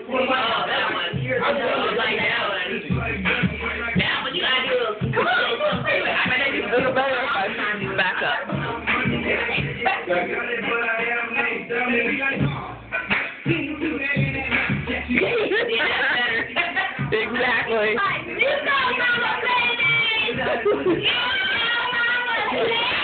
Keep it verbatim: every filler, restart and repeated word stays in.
Oh, that one. You're like that one. That one, you gotta do a... Come on. I bet I do a little better if I back up. Yeah, that's better. Exactly. You know, Mama, baby. You know, Mama, baby.